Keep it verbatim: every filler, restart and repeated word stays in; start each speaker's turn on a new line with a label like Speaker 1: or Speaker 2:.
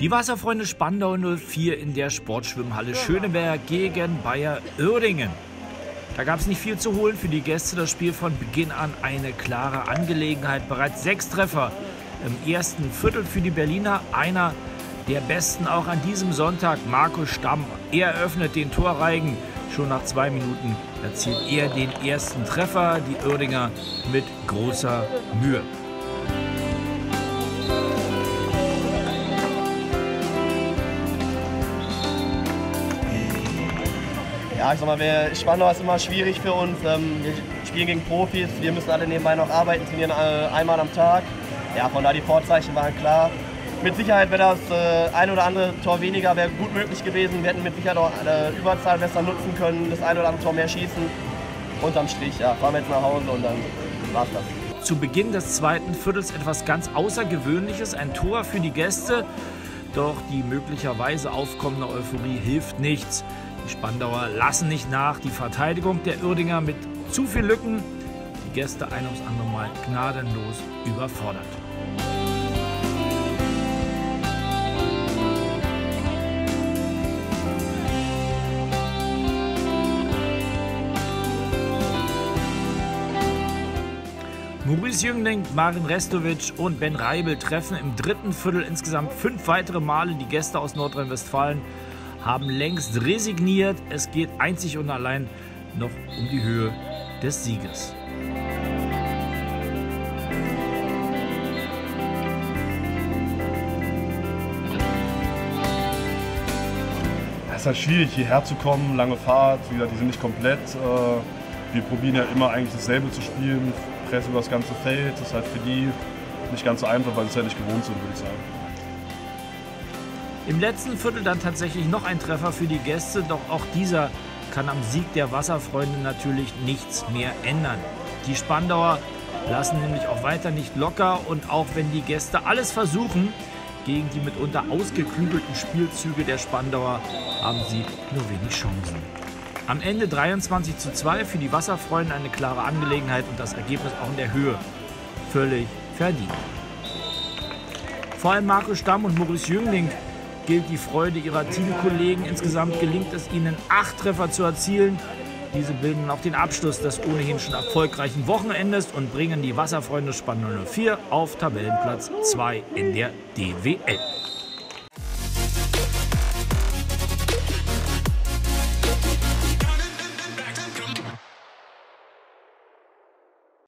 Speaker 1: Die Wasserfreunde Spandau null vier in der Sportschwimmhalle Schöneberg gegen Bayer Uerdingen. Da gab es nicht viel zu holen für die Gäste. Das Spiel von Beginn an eine klare Angelegenheit. Bereits sechs Treffer im ersten Viertel für die Berliner. Einer der besten auch an diesem Sonntag, Marco Stamm. Er eröffnet den Torreigen. Schon nach zwei Minuten erzielt er den ersten Treffer. Die Uerdinger mit großer Mühe.
Speaker 2: Ja, ich sag mal, wir, Spandau ist immer schwierig für uns. Ähm, wir spielen gegen Profis, wir müssen alle nebenbei noch arbeiten, trainieren äh, einmal am Tag. Ja, von da die Vorzeichen waren klar. Mit Sicherheit wäre das äh, ein oder andere Tor weniger, wäre gut möglich gewesen. Wir hätten mit Sicherheit auch eine Überzahl besser nutzen können, das ein oder andere Tor mehr schießen. Unterm Strich, ja, fahren wir jetzt nach Hause und dann war's das.
Speaker 1: Zu Beginn des zweiten Viertels etwas ganz Außergewöhnliches, ein Tor für die Gäste. Doch die möglicherweise aufkommende Euphorie hilft nichts. Die Spandauer lassen nicht nach. Die Verteidigung der Uerdinger mit zu viel Lücken. Die Gäste ein ums andere Mal gnadenlos überfordert. Maurice Jüngling, Marin Restovic und Ben Reibel treffen im dritten Viertel insgesamt fünf weitere Male. Die Gäste aus Nordrhein-Westfalen haben längst resigniert. Es geht einzig und allein noch um die Höhe des Sieges.
Speaker 3: Es ist halt schwierig, hierher zu kommen, lange Fahrt, wie gesagt, die sind nicht komplett. Wir probieren ja immer eigentlich dasselbe zu spielen, Presse über das ganze Feld. Das ist halt für die nicht ganz so einfach, weil sie es halt nicht gewohnt sind, würde ich sagen.
Speaker 1: Im letzten Viertel dann tatsächlich noch ein Treffer für die Gäste, doch auch dieser kann am Sieg der Wasserfreunde natürlich nichts mehr ändern. Die Spandauer lassen nämlich auch weiter nicht locker und auch wenn die Gäste alles versuchen, gegen die mitunter ausgeklügelten Spielzüge der Spandauer haben sie nur wenig Chancen. Am Ende dreiundzwanzig zu zwei für die Wasserfreunde eine klare Angelegenheit und das Ergebnis auch in der Höhe völlig verdient. Vor allem Marco Stamm und Maurice Jüngling gilt die Freude ihrer Teamkollegen. Insgesamt gelingt es ihnen, acht Treffer zu erzielen. Diese bilden auch den Abschluss des ohnehin schon erfolgreichen Wochenendes und bringen die Wasserfreunde Spandau null vier auf Tabellenplatz zwei in der D W L.